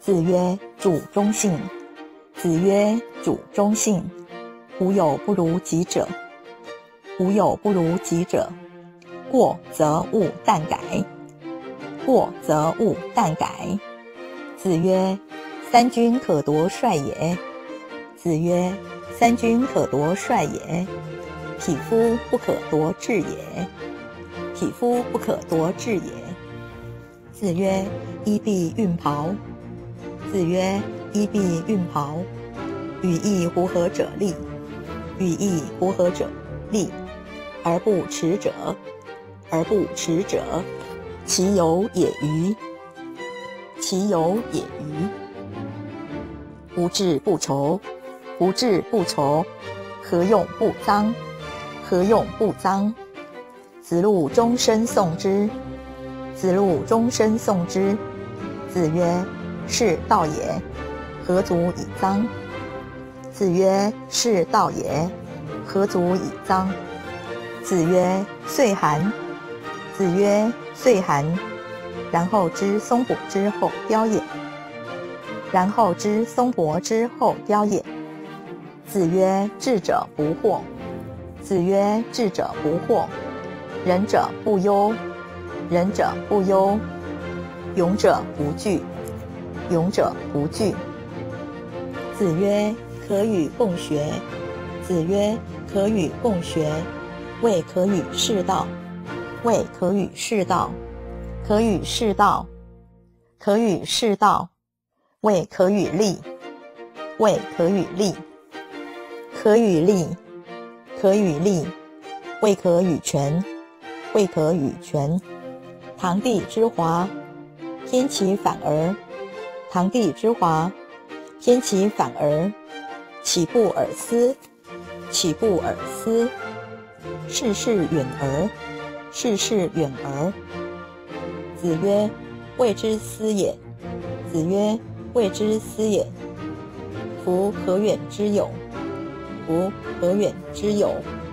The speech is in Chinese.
子曰：主忠信。子曰：主忠信。无有不如己者。无有不如己者。过则勿惮改。过则勿惮改。子曰：三军可夺帅也。子曰：三军可夺帅也。匹夫不可夺志也。匹夫不可夺志也。子曰：衣敝运袍。子曰：衣敝运袍。羽翼狐貉者立。羽翼狐貉者立，而不耻者。而不耻者，其有也与？其有也与？无志不愁。无志不愁，何用不臧？何用不臧？子路终身诵之。子路终身诵之。子曰：是道也，何足以臧？子曰：是道也，何足以臧？子曰：岁寒。子曰：岁寒。然后知松柏之后凋叶。然后知松柏之后凋叶。子曰：智者不惑。子曰：智者不惑。仁者不忧。仁者不忧。勇者不惧。勇者不惧。子曰：可与共学。子曰：可与共学。未可与士道。未可与士道。可与士道。可与士道。未可与立。未可与立。可与立。可与立。未可与权。未可与权。堂棣之华，偏其反而。堂棣之华，偏其反而。岂不尔思？岂不尔思？世事远而。世事远而。子曰：未之思也。子曰：未之思也。夫何远之有？夫何远之有？